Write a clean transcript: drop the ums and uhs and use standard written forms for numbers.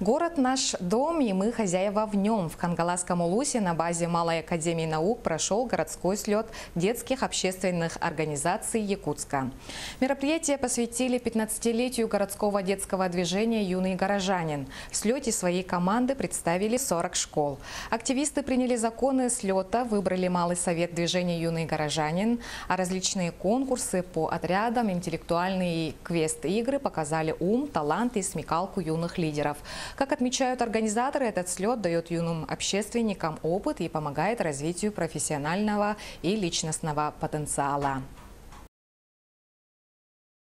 Город наш дом, и мы хозяева в нем. В Хангаласском Улусе на базе Малой академии наук прошел городской слет детских общественных организаций Якутска. Мероприятие посвятили 15-летию городского детского движения «Юный горожанин». В слете своей команды представили 40 школ. Активисты приняли законы слета, выбрали Малый совет движения «Юный горожанин», а различные конкурсы по отрядам, интеллектуальные квест-игры показали ум, талант и смекалку юных лидеров. Как отмечают организаторы, этот слет дает юным общественникам опыт и помогает развитию профессионального и личностного потенциала.